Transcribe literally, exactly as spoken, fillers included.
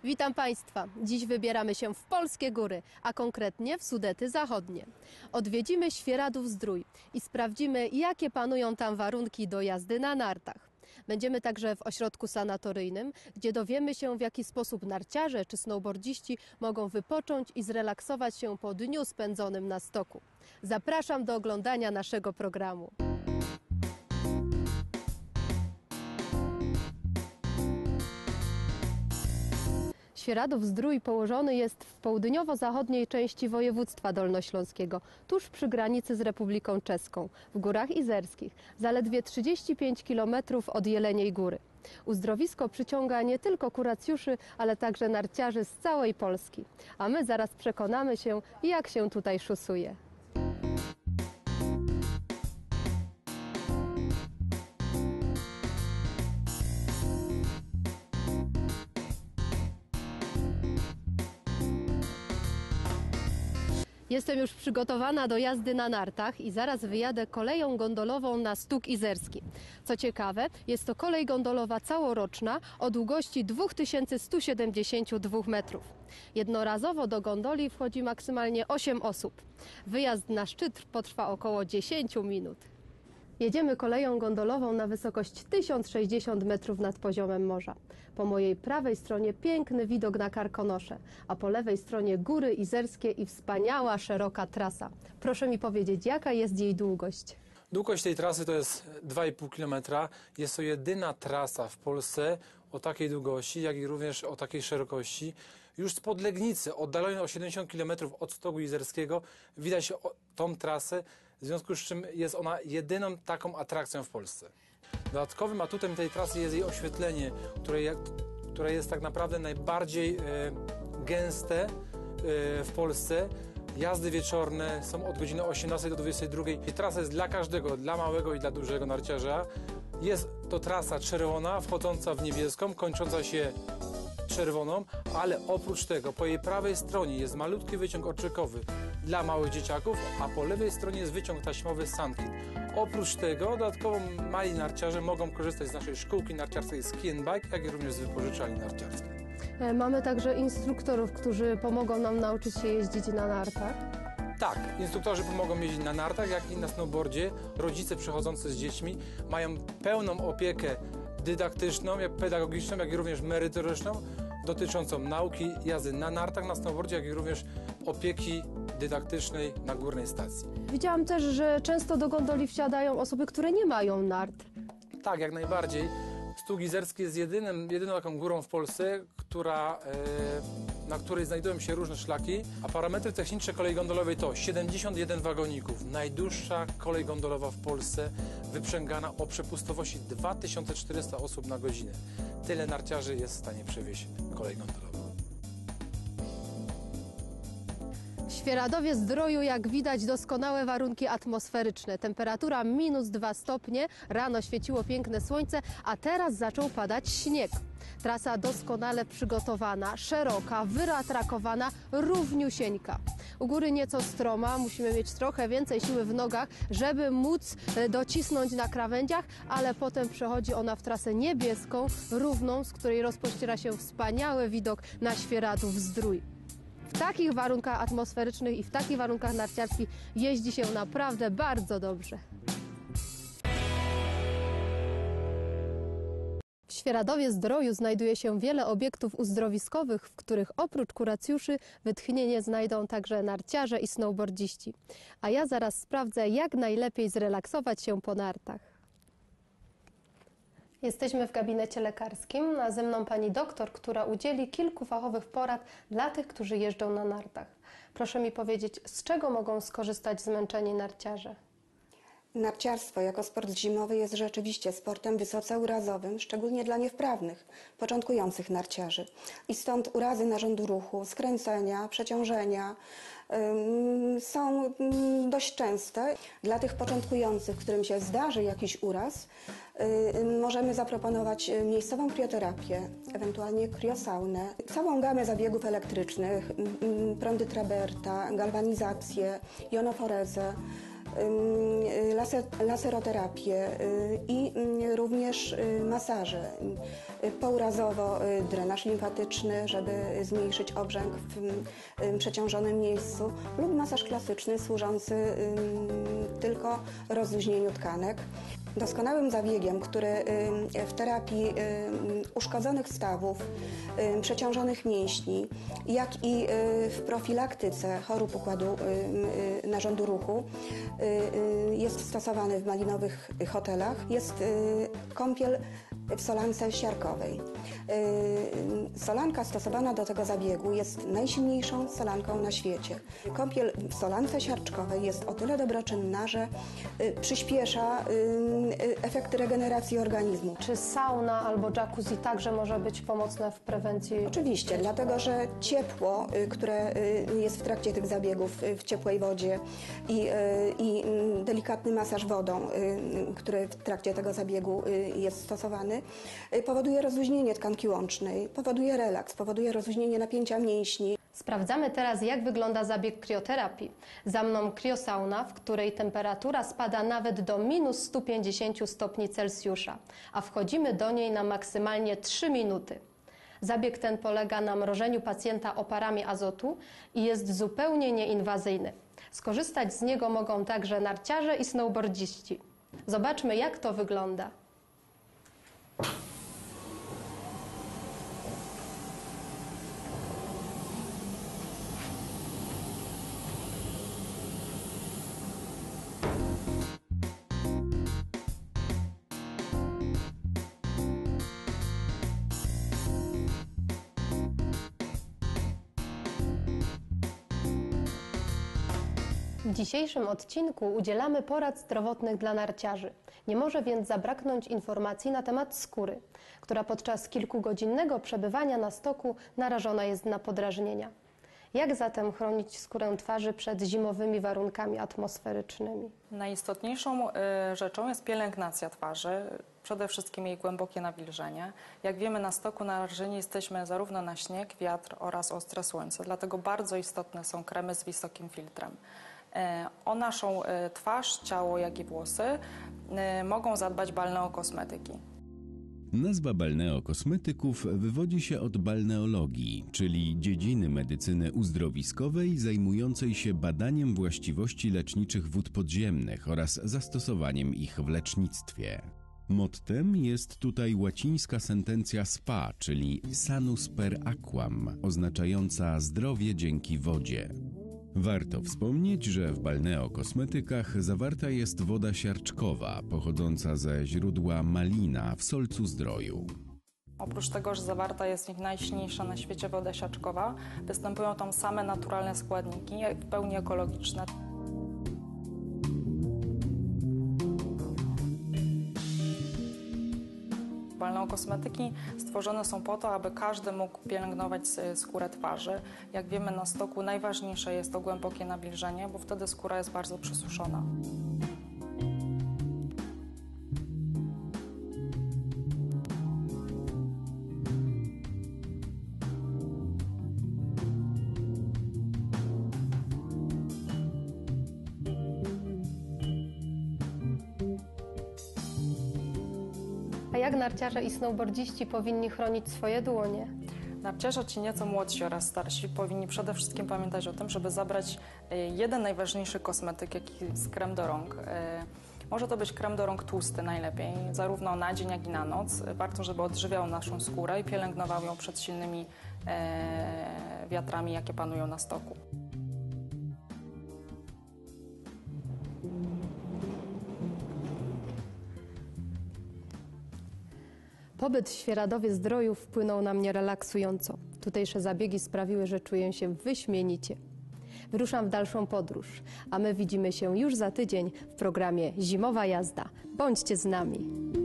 Witam Państwa. Dziś wybieramy się w polskie góry, a konkretnie w Sudety Zachodnie. Odwiedzimy Świeradów-Zdrój i sprawdzimy, jakie panują tam warunki do jazdy na nartach. Będziemy także w ośrodku sanatoryjnym, gdzie dowiemy się, w jaki sposób narciarze czy snowboardziści mogą wypocząć i zrelaksować się po dniu spędzonym na stoku. Zapraszam do oglądania naszego programu. Świeradów-Zdrój położony jest w południowo-zachodniej części województwa dolnośląskiego, tuż przy granicy z Republiką Czeską, w Górach Izerskich, zaledwie trzydzieści pięć kilometrów od Jeleniej Góry. Uzdrowisko przyciąga nie tylko kuracjuszy, ale także narciarzy z całej Polski. A my zaraz przekonamy się, jak się tutaj szusuje. Jestem już przygotowana do jazdy na nartach i zaraz wyjadę koleją gondolową na Stóg Izerski. Co ciekawe, jest to kolej gondolowa całoroczna o długości dwa tysiące sto siedemdziesiąt dwa metrów. Jednorazowo do gondoli wchodzi maksymalnie osiem osób. Wyjazd na szczyt potrwa około dziesięć minut. Jedziemy koleją gondolową na wysokość tysiąc sześćdziesiąt metrów nad poziomem morza. Po mojej prawej stronie piękny widok na Karkonosze, a po lewej stronie góry izerskie i wspaniała, szeroka trasa. Proszę mi powiedzieć, jaka jest jej długość? Długość tej trasy to jest dwa i pół kilometra. Jest to jedyna trasa w Polsce o takiej długości, jak i również o takiej szerokości. Już spod Legnicy, oddalonej o siedemdziesiąt kilometrów od Stogu Izerskiego, widać tą trasę, w związku z czym jest ona jedyną taką atrakcją w Polsce. Dodatkowym atutem tej trasy jest jej oświetlenie, które, które jest tak naprawdę najbardziej e, gęste e, w Polsce. Jazdy wieczorne są od godziny osiemnastej do dwudziestej drugiej. Trasa jest dla każdego, dla małego i dla dużego narciarza. Jest to trasa czerwona, wchodząca w niebieską, kończąca się czerwoną, ale oprócz tego po jej prawej stronie jest malutki wyciąg oczykowy dla małych dzieciaków, a po lewej stronie jest wyciąg taśmowy Sandkit. Oprócz tego dodatkowo mali narciarze mogą korzystać z naszej szkółki narciarskiej Ski and Bike, jak i również z wypożyczalni narciarskiej. Mamy także instruktorów, którzy pomogą nam nauczyć się jeździć na nartach. Tak, instruktorzy pomogą jeździć na nartach, jak i na snowboardzie. Rodzice przychodzący z dziećmi mają pełną opiekę dydaktyczną, jak pedagogiczną, jak i również merytoryczną dotyczącą nauki jazdy na nartach, na snowboardzie, jak i również opieki dydaktycznej na górnej stacji. Widziałam też, że często do gondoli wsiadają osoby, które nie mają nart. Tak, jak najbardziej. Stóg Izerski jest jedynym, jedyną taką górą w Polsce, która, e, na której znajdują się różne szlaki, a parametry techniczne kolei gondolowej to siedemdziesiąt jeden wagoników, najdłuższa kolej gondolowa w Polsce, wyprzęgana o przepustowości dwa tysiące czterysta osób na godzinę. Tyle narciarzy jest w stanie przewieźć kolej gondolową. W Świeradowie-Zdroju, jak widać, doskonałe warunki atmosferyczne. Temperatura minus dwa stopnie, rano świeciło piękne słońce, a teraz zaczął padać śnieg. Trasa doskonale przygotowana, szeroka, wyratrakowana, równiusieńka. U góry nieco stroma, musimy mieć trochę więcej siły w nogach, żeby móc docisnąć na krawędziach, ale potem przechodzi ona w trasę niebieską, równą, z której rozpościera się wspaniały widok na Świeradów-Zdrój. W takich warunkach atmosferycznych i w takich warunkach narciarskich jeździ się naprawdę bardzo dobrze. W Świeradowie-Zdroju znajduje się wiele obiektów uzdrowiskowych, w których oprócz kuracjuszy wytchnienie znajdą także narciarze i snowboardziści. A ja zaraz sprawdzę, jak najlepiej zrelaksować się po nartach. Jesteśmy w gabinecie lekarskim, a ze mną pani doktor, która udzieli kilku fachowych porad dla tych, którzy jeżdżą na nartach. Proszę mi powiedzieć, z czego mogą skorzystać zmęczeni narciarze? Narciarstwo jako sport zimowy jest rzeczywiście sportem wysoce urazowym, szczególnie dla niewprawnych, początkujących narciarzy. I stąd urazy narządu ruchu, skręcenia, przeciążenia ym, są ym, dość częste. Dla tych początkujących, którym się zdarzy jakiś uraz, yy, możemy zaproponować miejscową krioterapię, ewentualnie kriosaunę, całą gamę zabiegów elektrycznych, yy, prądy Traberta, galwanizację, jonoforezę. laser, laseroterapię i również masaże. Pourazowo drenaż limfatyczny, żeby zmniejszyć obrzęk w przeciążonym miejscu, lub masaż klasyczny służący tylko rozluźnieniu tkanek. Doskonałym zabiegiem, który w terapii uszkodzonych stawów, przeciążonych mięśni, jak i w profilaktyce chorób układu narządu ruchu jest stosowany w malinowych hotelach, jest kąpiel w solance siarkowej. Solanka stosowana do tego zabiegu jest najsilniejszą solanką na świecie. Kąpiel w solance siarczkowej jest o tyle dobroczynna, że przyspiesza efekty regeneracji organizmu. Czy sauna albo jacuzzi także może być pomocne w prewencji? Oczywiście, dlatego że ciepło, które jest w trakcie tych zabiegów w ciepłej wodzie i, i delikatny masaż wodą, który w trakcie tego zabiegu jest stosowany, powoduje rozluźnienie tkanki łącznej, powoduje relaks, powoduje rozluźnienie napięcia mięśni. Sprawdzamy teraz, jak wygląda zabieg krioterapii. Za mną kriosauna, w której temperatura spada nawet do minus stu pięćdziesięciu stopni Celsjusza, a wchodzimy do niej na maksymalnie trzy minuty. Zabieg ten polega na mrożeniu pacjenta oparami azotu i jest zupełnie nieinwazyjny. Skorzystać z niego mogą także narciarze i snowboardziści. Zobaczmy, jak to wygląda. W dzisiejszym odcinku udzielamy porad zdrowotnych dla narciarzy. Nie może więc zabraknąć informacji na temat skóry, która podczas kilkugodzinnego przebywania na stoku narażona jest na podrażnienia. Jak zatem chronić skórę twarzy przed zimowymi warunkami atmosferycznymi? Najistotniejszą rzeczą jest pielęgnacja twarzy, przede wszystkim jej głębokie nawilżenie. Jak wiemy, na stoku narażeni jesteśmy zarówno na śnieg, wiatr oraz ostre słońce, dlatego bardzo istotne są kremy z wysokim filtrem. O naszą twarz, ciało, jak i włosy mogą zadbać balneokosmetyki. Nazwa balneokosmetyków wywodzi się od balneologii, czyli dziedziny medycyny uzdrowiskowej zajmującej się badaniem właściwości leczniczych wód podziemnych oraz zastosowaniem ich w lecznictwie. Mottem jest tutaj łacińska sentencja spa, czyli sanus per aquam, oznaczająca zdrowie dzięki wodzie. Warto wspomnieć, że w balneokosmetykach zawarta jest woda siarczkowa, pochodząca ze źródła Malina w Solcu Zdroju. Oprócz tego, że zawarta jest w nich najsilniejsza na świecie woda siarczkowa, występują tam same naturalne składniki, w pełni ekologiczne. Balneokosmetyki stworzone są po to, aby każdy mógł pielęgnować skórę twarzy. Jak wiemy, na stoku najważniejsze jest to głębokie nawilżenie, bo wtedy skóra jest bardzo przesuszona. A jak narciarze i snowboardziści powinni chronić swoje dłonie? Narciarze, ci nieco młodsi oraz starsi, powinni przede wszystkim pamiętać o tym, żeby zabrać jeden najważniejszy kosmetyk, jaki jest krem do rąk. Może to być krem do rąk tłusty najlepiej, zarówno na dzień, jak i na noc. Warto, żeby odżywiał naszą skórę i pielęgnował ją przed silnymi wiatrami, jakie panują na stoku. Pobyt w Świeradowie Zdroju wpłynął na mnie relaksująco. Tutejsze zabiegi sprawiły, że czuję się wyśmienicie. Wyruszam w dalszą podróż, a my widzimy się już za tydzień w programie Zimowa Jazda. Bądźcie z nami!